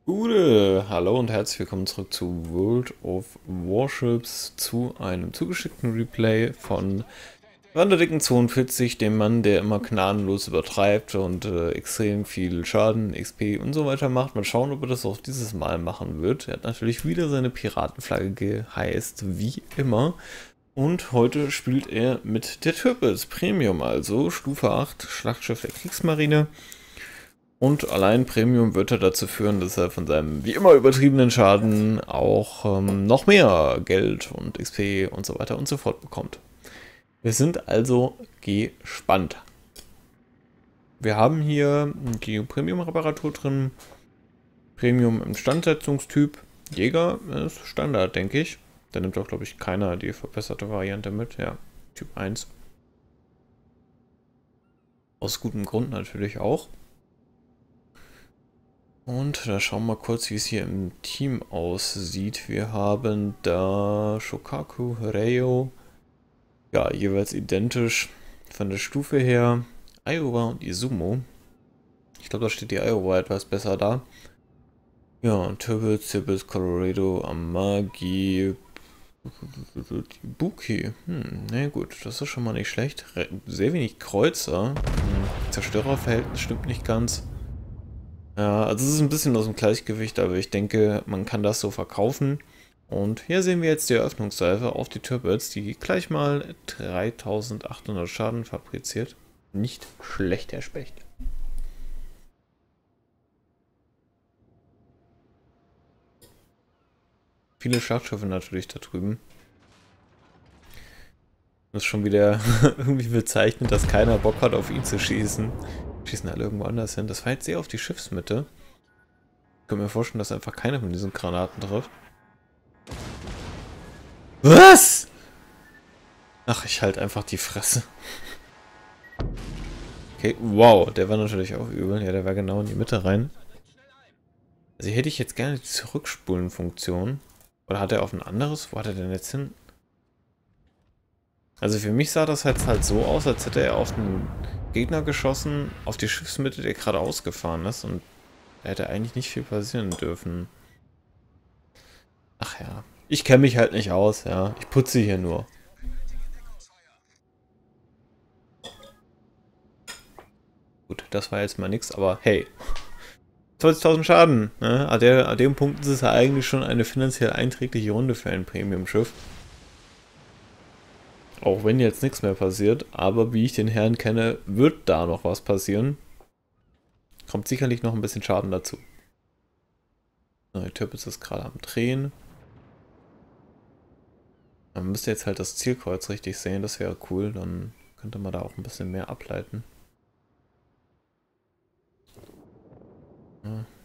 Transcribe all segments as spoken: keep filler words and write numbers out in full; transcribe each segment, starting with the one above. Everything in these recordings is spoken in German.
Gute, hallo und herzlich willkommen zurück zu World of Warships, zu einem zugeschickten Replay von Wanderdicken zweiundvierzig, dem Mann, der immer gnadenlos übertreibt und äh, extrem viel Schaden, X P und so weiter macht. Mal schauen, ob er das auch dieses Mal machen wird. Er hat natürlich wieder seine Piratenflagge geheißt, wie immer. Und heute spielt er mit der Tirpitz Premium, also Stufe acht, Schlachtschiff der Kriegsmarine. Und allein Premium wird er dazu führen, dass er von seinem wie immer übertriebenen Schaden auch ähm, noch mehr Geld und X P und so weiter und so fort bekommt. Wir sind also gespannt. Wir haben hier die Premium-Reparatur drin. Premium im Standsetzungstyp. Jäger ist Standard, denke ich. Da nimmt doch, glaube ich, keiner die verbesserte Variante mit. Ja, Typ eins. Aus gutem Grund natürlich auch. Und da schauen wir mal kurz, wie es hier im Team aussieht. Wir haben da Shokaku, Reo, ja, jeweils identisch von der Stufe her. Iowa und Izumo. Ich glaube, da steht die Iowa etwas besser da. Ja, und Tirpitz, Tirpitz, Colorado, Amagi, Buki. Hm, na gut, das ist schon mal nicht schlecht. Sehr wenig Kreuzer. Hm, Zerstörerverhältnis stimmt nicht ganz. Ja, also es ist ein bisschen aus dem Gleichgewicht, aber ich denke, man kann das so verkaufen. Und hier sehen wir jetzt die Eröffnungssalve auf die Tirpitz, die gleich mal dreitausendachthundert Schaden fabriziert. Nicht schlecht, Herr Specht. Viele Schlachtschiffe natürlich da drüben. Das ist schon wieder irgendwie bezeichnet, dass keiner Bock hat, auf ihn zu schießen. Schießen alle irgendwo anders hin. Das war jetzt sehr auf die Schiffsmitte. Ich kann mir vorstellen, dass einfach keiner von diesen Granaten trifft. Was? Ach, ich halt einfach die Fresse. Okay, wow, der war natürlich auch übel. Ja, der war genau in die Mitte rein. Also hier hätte ich jetzt gerne die Zurückspulen-Funktion. Oder hat er auf ein anderes? Wo hat er denn jetzt hin? Also für mich sah das jetzt halt so aus, als hätte er auf einen Gegner geschossen, auf die Schiffsmitte, der gerade ausgefahren ist. Und da hätte eigentlich nicht viel passieren dürfen. Ach ja, ich kenne mich halt nicht aus, ja. Ich putze hier nur. Gut, das war jetzt mal nix, aber hey. zwanzigtausend Schaden. Ne? An, der, an dem Punkt ist es ja eigentlich schon eine finanziell einträgliche Runde für ein Premium-Schiff. Auch wenn jetzt nichts mehr passiert, aber wie ich den Herrn kenne, wird da noch was passieren. Kommt sicherlich noch ein bisschen Schaden dazu. Der Tirpitz ist gerade am Drehen. Man müsste jetzt halt das Zielkreuz richtig sehen, das wäre cool, dann könnte man da auch ein bisschen mehr ableiten. Ja.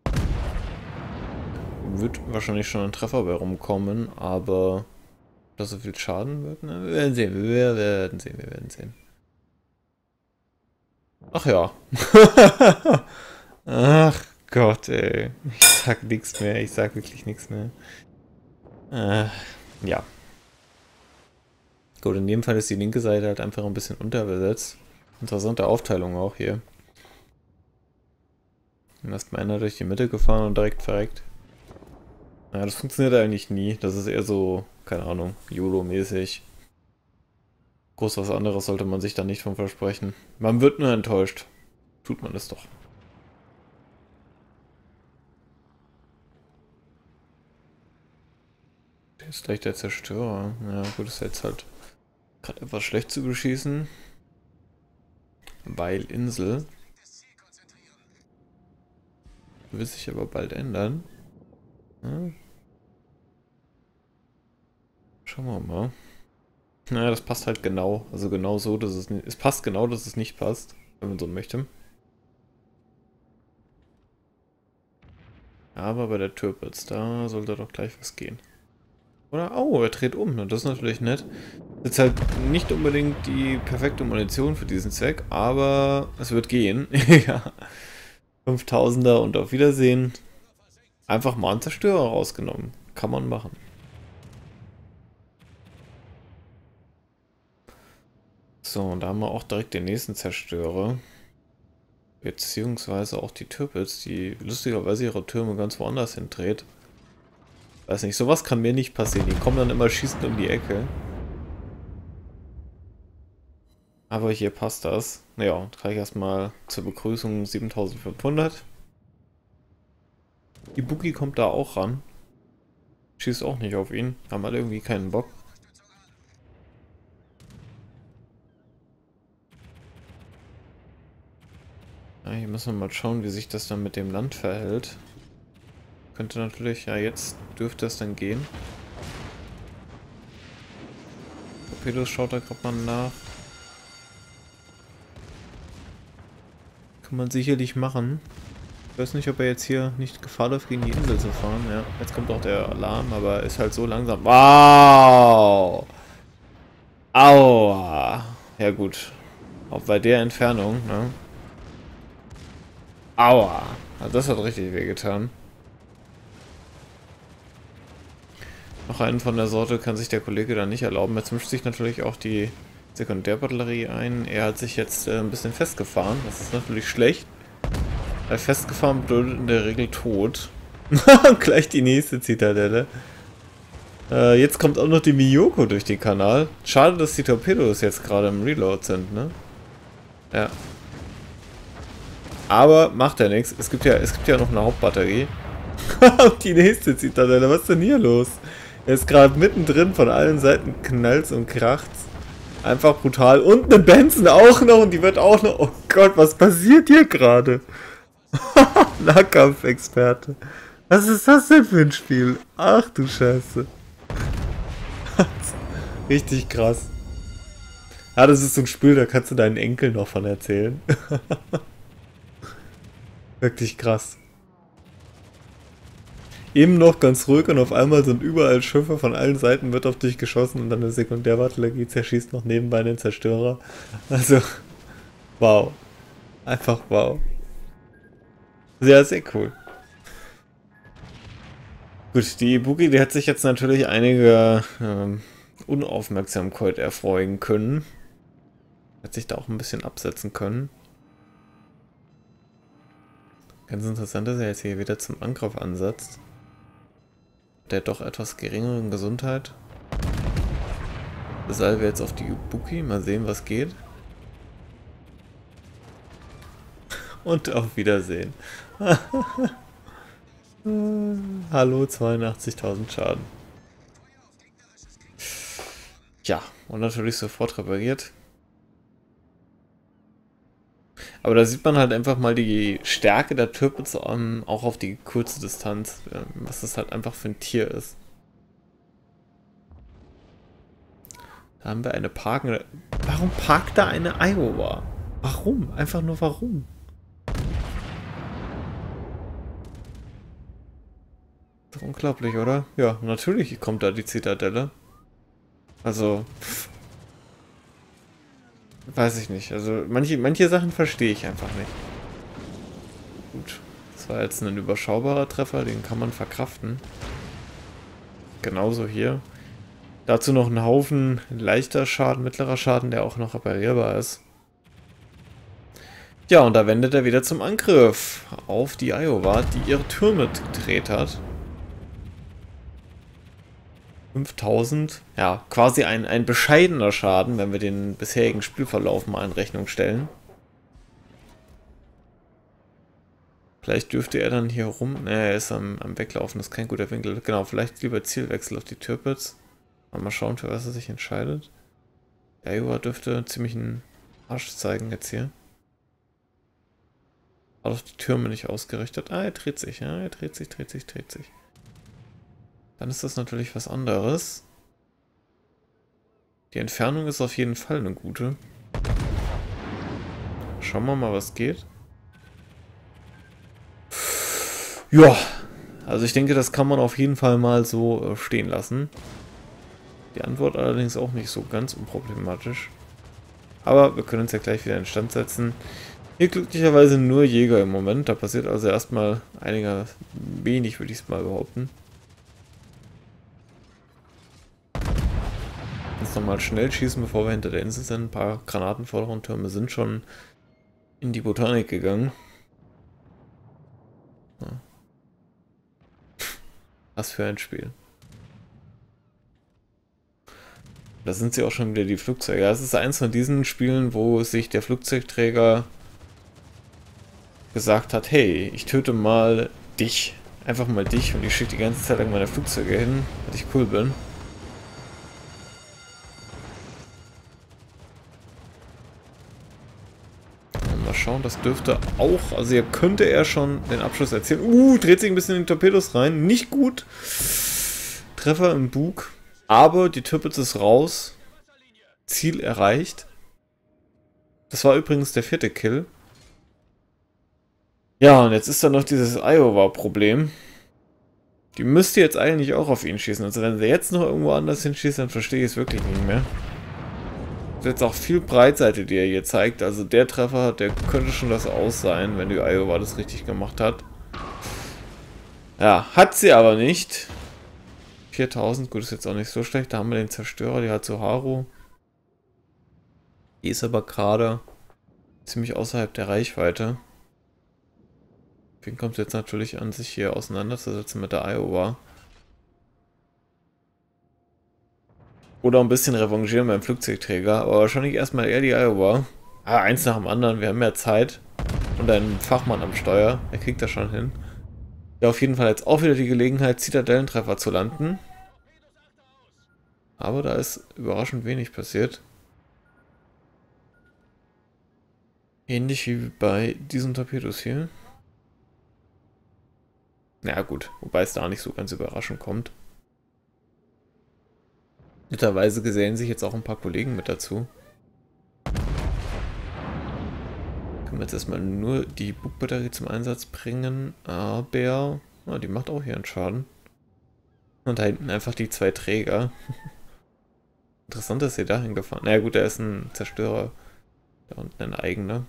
Wird wahrscheinlich schon ein Treffer bei rumkommen, aber dass so viel Schaden wird, ne? Wir werden sehen, wir werden sehen, wir werden sehen. Ach ja. Ach Gott, ey. Ich sag nichts mehr, ich sag wirklich nichts mehr. Äh, ja. Gut, in dem Fall ist die linke Seite halt einfach ein bisschen unterbesetzt. Interessante Aufteilung auch hier. Dann ist einer durch die Mitte gefahren und direkt verreckt. Ja, das funktioniert eigentlich nie. Das ist eher so, keine Ahnung, YOLO-mäßig. Groß was anderes sollte man sich da nicht von versprechen. Man wird nur enttäuscht. Tut man es doch. Der ist gleich der Zerstörer. Ja, gut, ist jetzt halt gerade etwas schlecht zu beschießen. Weil Insel. Wird sich aber bald ändern. Ja. Schauen wir mal. Naja, das passt halt genau. Also genau so, dass es nicht. Es passt genau, dass es nicht passt, wenn man so möchte. Aber bei der Tirpitz, da sollte doch gleich was gehen. Oder? Oh, er dreht um. Das ist natürlich nett. Ist halt nicht unbedingt die perfekte Munition für diesen Zweck, aber es wird gehen. Ja. fünftausender und auf Wiedersehen. Einfach mal einen Zerstörer rausgenommen. Kann man machen. So, und da haben wir auch direkt den nächsten Zerstörer. Beziehungsweise auch die Tirpitz, die lustigerweise ihre Türme ganz woanders hindreht. Weiß nicht, sowas kann mir nicht passieren. Die kommen dann immer schießend um die Ecke. Aber hier passt das. Ja, trage ich erstmal zur Begrüßung siebentausendfünfhundert. Die Boogie kommt da auch ran. Schießt auch nicht auf ihn. Haben alle irgendwie keinen Bock. Ja, hier müssen wir mal schauen, wie sich das dann mit dem Land verhält. Könnte natürlich, ja, jetzt dürfte es dann gehen. Torpedos schaut da gerade mal nach. Kann man sicherlich machen. Ich weiß nicht, ob er jetzt hier nicht Gefahr läuft, gegen die Insel zu fahren. Ja, jetzt kommt auch der Alarm, aber ist halt so langsam. Wow! Aua! Ja gut. Auch bei der Entfernung, ne? Aua! Also das hat richtig wehgetan. Noch einen von der Sorte kann sich der Kollege dann nicht erlauben. Jetzt mischt sich natürlich auch die Sekundärbatterie ein. Er hat sich jetzt äh, ein bisschen festgefahren. Das ist natürlich schlecht. Weil festgefahren bedeutet in der Regel tot. Gleich die nächste Zitadelle. Äh, jetzt kommt auch noch die Miyoko durch den Kanal. Schade, dass die Torpedos jetzt gerade im Reload sind, ne? Ja. Aber macht ja nichts. Es gibt ja, es gibt ja noch eine Hauptbatterie. Die nächste Zitadelle. Was ist denn hier los? Er ist gerade mittendrin, von allen Seiten knallt's und kracht's. Einfach brutal. Und eine Benson auch noch und die wird auch noch... Oh Gott, was passiert hier gerade? Nahkampfexperte. Was ist das denn für ein Spiel? Ach du Scheiße. Richtig krass. Ja, das ist so ein Spiel, da kannst du deinen Enkel noch von erzählen. Wirklich krass. Eben noch ganz ruhig und auf einmal sind überall Schiffe, von allen Seiten wird auf dich geschossen und dann eine Sekundärbatterie zerschießt noch nebenbei den Zerstörer. Also, wow. Einfach wow. Sehr, sehr cool. Gut, die Boogie, die hat sich jetzt natürlich einige ähm, Unaufmerksamkeit erfreuen können. Hat sich da auch ein bisschen absetzen können. Ganz interessant, dass er jetzt hier wieder zum Angriff ansetzt. Der doch etwas geringeren Gesundheit. Salve jetzt auf die Boogie. Mal sehen, was geht. Und auf Wiedersehen. Hallo, zweiundachtzigtausend Schaden. Ja, und natürlich sofort repariert. Aber da sieht man halt einfach mal die Stärke der Tirpitz um, auch auf die kurze Distanz, was das halt einfach für ein Tier ist. Da haben wir eine parkende... Warum parkt da eine Iowa? Warum? Einfach nur warum? Doch unglaublich, oder? Ja, natürlich kommt da die Zitadelle. Also... Pff. Weiß ich nicht. Also manche, manche Sachen verstehe ich einfach nicht. Gut. Das war jetzt ein überschaubarer Treffer, den kann man verkraften. Genauso hier. Dazu noch ein Haufen leichter Schaden, mittlerer Schaden, der auch noch reparierbar ist. Ja, und da wendet er wieder zum Angriff auf die Iowa, die ihre Türme gedreht hat. fünftausend, ja, quasi ein, ein bescheidener Schaden, wenn wir den bisherigen Spielverlauf mal in Rechnung stellen. Vielleicht dürfte er dann hier rum, ne, er ist am, am Weglaufen, das ist kein guter Winkel. Genau, vielleicht lieber Zielwechsel auf die Tirpitz. Mal schauen, für was er sich entscheidet. Der Iowa dürfte ziemlich einen Arsch zeigen jetzt hier. Hat auf die Türme nicht ausgerichtet. Ah, er dreht sich, ja, er dreht sich, dreht sich, dreht sich. Dann ist das natürlich was anderes. Die Entfernung ist auf jeden Fall eine gute. Schauen wir mal, was geht. Ja, also ich denke, das kann man auf jeden Fall mal so stehen lassen. Die Antwort allerdings auch nicht so ganz unproblematisch. Aber wir können uns ja gleich wieder in Stand setzen. Hier glücklicherweise nur Jäger im Moment. Da passiert also erstmal einiger wenig, würde ich es mal behaupten. Jetzt nochmal schnell schießen, bevor wir hinter der Insel sind. Ein paar Granatenforderungstürme sind schon in die Botanik gegangen. Ja. Was für ein Spiel. Da sind sie auch schon wieder die Flugzeuge. Das ist eins von diesen Spielen, wo sich der Flugzeugträger gesagt hat, hey, ich töte mal dich. Einfach mal dich und ich schicke die ganze Zeit lang meine Flugzeuge hin, weil ich cool bin. Mal schauen, das dürfte auch, also hier könnte er schon den Abschluss erzielen. Uh, dreht sich ein bisschen in die Torpedos rein. Nicht gut. Treffer im Bug. Aber die Tirpitz ist raus. Ziel erreicht. Das war übrigens der vierte Kill. Ja, und jetzt ist da noch dieses Iowa-Problem. Die müsste jetzt eigentlich auch auf ihn schießen. Also wenn sie jetzt noch irgendwo anders hinschießt, dann verstehe ich es wirklich nicht mehr. Das ist jetzt auch viel Breitseite, die er hier zeigt. Also der Treffer, der könnte schon das Aus sein, wenn die Iowa das richtig gemacht hat. Ja, hat sie aber nicht. viertausend, gut, ist jetzt auch nicht so schlecht. Da haben wir den Zerstörer, die Hatsuharu. Die ist aber gerade ziemlich außerhalb der Reichweite. Deswegen kommt es jetzt natürlich an, sich hier auseinanderzusetzen mit der Iowa. Oder ein bisschen revanchieren beim Flugzeugträger, aber wahrscheinlich erstmal eher die Iowa. Ah, eins nach dem anderen, wir haben mehr Zeit. Und einen Fachmann am Steuer, der kriegt das schon hin. Ja, auf jeden Fall jetzt auch wieder die Gelegenheit, Zitadellentreffer zu landen. Aber da ist überraschend wenig passiert. Ähnlich wie bei diesen Torpedos hier. Na ja, gut, wobei es da nicht so ganz überraschend kommt. Netterweise gesellen sich jetzt auch ein paar Kollegen mit dazu. Können wir jetzt erstmal nur die Bugbatterie zum Einsatz bringen, aber oh, die macht auch hier einen Schaden. Und da hinten einfach die zwei Träger. Interessant, dass sie dahin gefahren. Na ja, gut, da ist ein Zerstörer. Da unten ein eigener.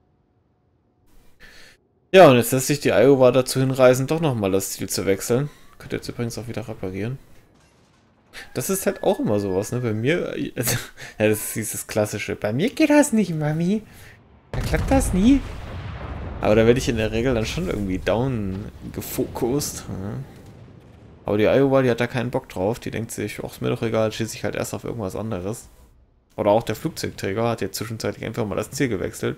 Ja, und jetzt lässt sich die Iowa dazu hinreißen, doch nochmal das Ziel zu wechseln. Könnt ihr jetzt übrigens auch wieder reparieren. Das ist halt auch immer sowas, ne? Bei mir, also, ja, das ist dieses klassische. Bei mir geht das nicht, Mami. Da klappt das nie. Aber da werde ich in der Regel dann schon irgendwie down gefokust. Ja. Aber die Iowa, die hat da keinen Bock drauf. Die denkt sich, ach, ist mir doch egal, schieße ich halt erst auf irgendwas anderes. Oder auch der Flugzeugträger hat jetzt zwischenzeitlich einfach mal das Ziel gewechselt.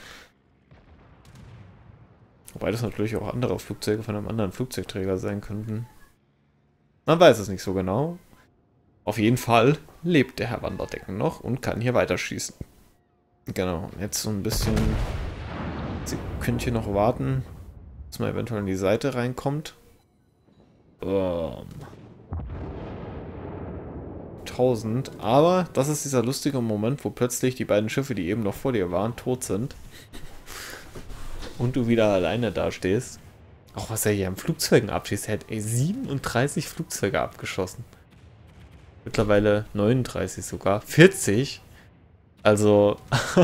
Wobei das natürlich auch andere Flugzeuge von einem anderen Flugzeugträger sein könnten. Man weiß es nicht so genau. Auf jeden Fall lebt der Herr Wanderdecken noch und kann hier weiterschießen. Genau, jetzt so ein bisschen Sekündchen noch warten, dass man eventuell in die Seite reinkommt. Um. tausend, aber das ist dieser lustige Moment, wo plötzlich die beiden Schiffe, die eben noch vor dir waren, tot sind. Und du wieder alleine dastehst. Auch was er hier an Flugzeugen abschießt. Er hat ey, siebenunddreißig Flugzeuge abgeschossen. Mittlerweile neununddreißig sogar. vierzig. Also.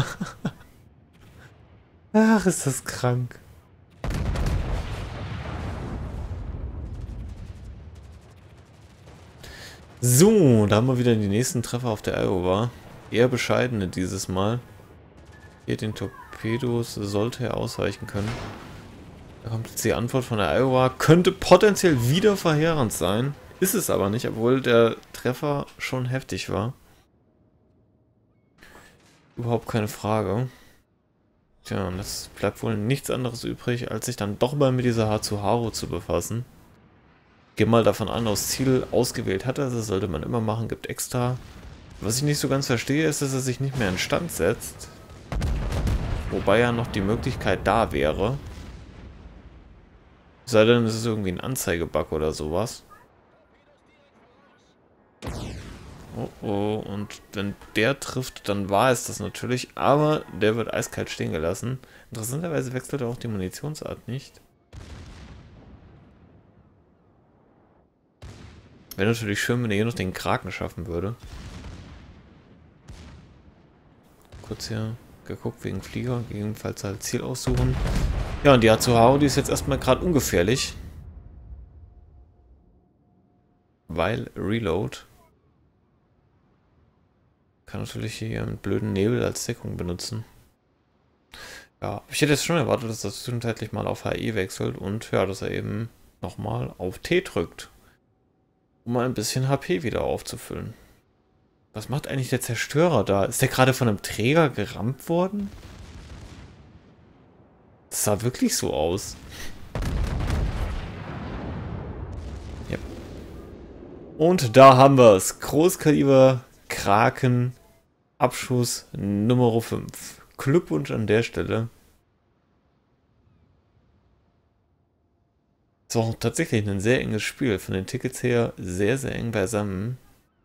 Ach, ist das krank. So, da haben wir wieder die nächsten Treffer auf der Iowa. Eher bescheidene dieses Mal. Hier den Torpedos sollte er ausweichen können. Da kommt jetzt die Antwort von der Iowa. Könnte potenziell wieder verheerend sein. Ist es aber nicht, obwohl der Treffer schon heftig war. Überhaupt keine Frage. Tja, und es bleibt wohl nichts anderes übrig, als sich dann doch mal mit dieser Hatsuharu zu befassen. Geh mal davon an, aus Ziel ausgewählt hat er, das sollte man immer machen, gibt extra. Was ich nicht so ganz verstehe, ist, dass er sich nicht mehr in Stand setzt. Wobei ja noch die Möglichkeit da wäre. Sei denn, es ist irgendwie ein Anzeigebug oder sowas. Oh oh, und wenn der trifft, dann war es das natürlich, aber der wird eiskalt stehen gelassen. Interessanterweise wechselt er auch die Munitionsart nicht. Wäre natürlich schön, wenn er hier noch den Kraken schaffen würde. Kurz hier geguckt wegen Flieger, gegebenenfalls halt Ziel aussuchen. Ja, und die Hatsuharu, die ist jetzt erstmal gerade ungefährlich. Weil Reload kann natürlich hier einen blöden Nebel als Deckung benutzen. Ja, ich hätte jetzt schon erwartet, dass das zwischenzeitlich mal auf H E wechselt und ja, dass er eben nochmal auf T drückt, um mal ein bisschen H P wieder aufzufüllen. Was macht eigentlich der Zerstörer da? Ist der gerade von einem Träger gerammt worden? Das sah wirklich so aus. Ja. Und da haben wir es. Großkaliber Kraken Abschuss Nummer fünf. Glückwunsch an der Stelle. Es war auch tatsächlich ein sehr enges Spiel. Von den Tickets her sehr, sehr eng beisammen.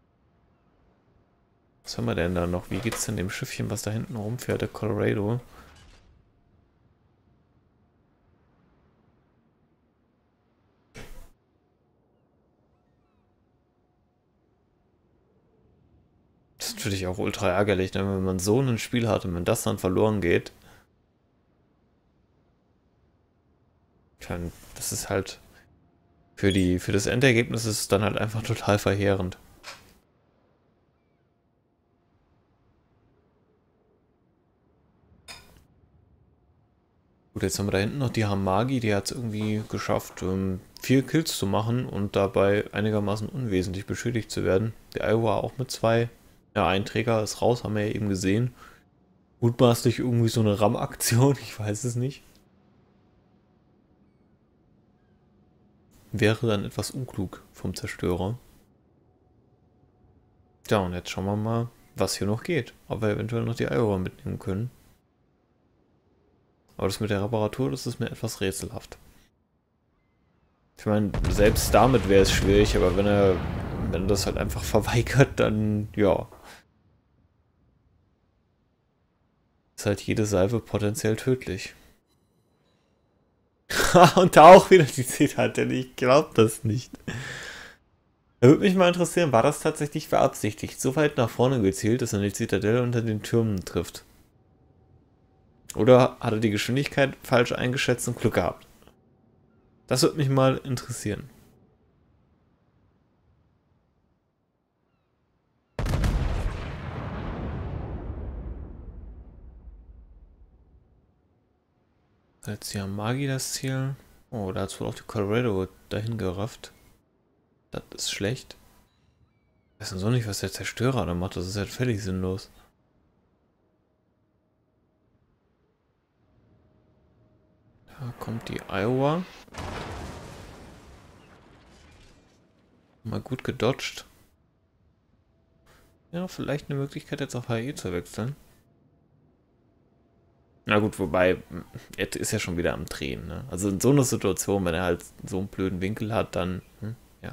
Was haben wir denn da noch? Wie geht's denn dem Schiffchen, was da hinten rumfährt, der Colorado? Das ist natürlich auch ultra ärgerlich, ne? Wenn man so ein Spiel hat und wenn das dann verloren geht. Das ist halt für die, für das Endergebnis ist es dann halt einfach total verheerend. Gut, jetzt haben wir da hinten noch die Hamagi, die hat es irgendwie geschafft, um, vier Kills zu machen und dabei einigermaßen unwesentlich beschädigt zu werden. Der Iowa auch mit zwei. Ja, ein Träger ist raus, haben wir ja eben gesehen. Mutmaßlich irgendwie so eine RAM-Aktion, ich weiß es nicht. Wäre dann etwas unklug vom Zerstörer. Ja, und jetzt schauen wir mal, was hier noch geht. Ob wir eventuell noch die Iowa mitnehmen können. Aber das mit der Reparatur, das ist mir etwas rätselhaft. Ich meine, selbst damit wäre es schwierig, aber wenn er, wenn er das halt einfach verweigert, dann, ja. Ist halt jede Salve potenziell tödlich. Und da auch wieder die Zitate, ich glaube das nicht. Da würde mich mal interessieren, war das tatsächlich beabsichtigt, so weit nach vorne gezielt, dass er die Zitadelle unter den Türmen trifft? Oder hat er die Geschwindigkeit falsch eingeschätzt und Glück gehabt? Das würde mich mal interessieren. Jetzt hier Magi das Ziel. Oh, da hat es wohl auch die Colorado dahin gerafft. Das ist schlecht. Ich weiß so nicht, was der Zerstörer da macht. Das ist halt völlig sinnlos. Da kommt die Iowa. Mal gut gedodged. Ja, vielleicht eine Möglichkeit jetzt auf H E zu wechseln. Na gut, wobei, er ist ja schon wieder am Drehen, ne? Also in so einer Situation, wenn er halt so einen blöden Winkel hat, dann, hm, ja.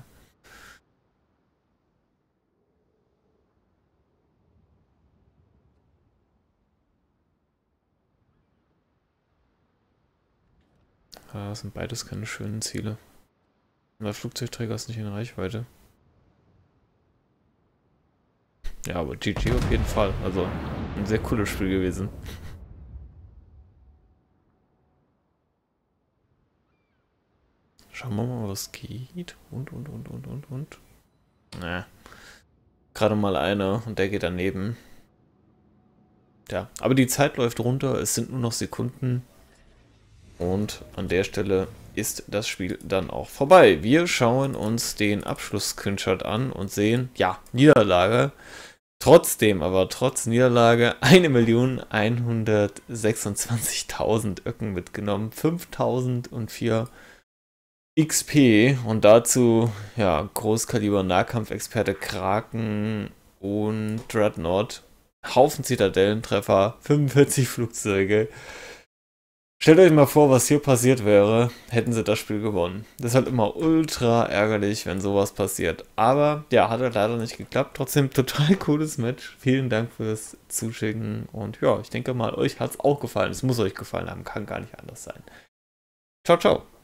Das sind beides keine schönen Ziele. Und der Flugzeugträger ist nicht in Reichweite. Ja, aber G G auf jeden Fall. Also, ein sehr cooles Spiel gewesen. Schauen wir mal, was geht. Und, und, und, und, und, und. Na. Gerade mal einer und der geht daneben. Ja, aber die Zeit läuft runter. Es sind nur noch Sekunden. Und an der Stelle ist das Spiel dann auch vorbei. Wir schauen uns den Abschluss-Screenshot an und sehen, ja, Niederlage. Trotzdem, aber trotz Niederlage, eine Million hundertsechsundzwanzigtausend Öcken mitgenommen, fünftausendvier X P und dazu, ja, Großkaliber-Nahkampfexperte Kraken und Dreadnought, Haufen Zitadellentreffer, fünfundvierzig Flugzeuge. Stellt euch mal vor, was hier passiert wäre, hätten sie das Spiel gewonnen. Das ist halt immer ultra ärgerlich, wenn sowas passiert. Aber ja, hat halt leider nicht geklappt. Trotzdem total cooles Match. Vielen Dank fürs Zuschicken. Und ja, ich denke mal, euch hat es auch gefallen. Es muss euch gefallen haben, kann gar nicht anders sein. Ciao, ciao.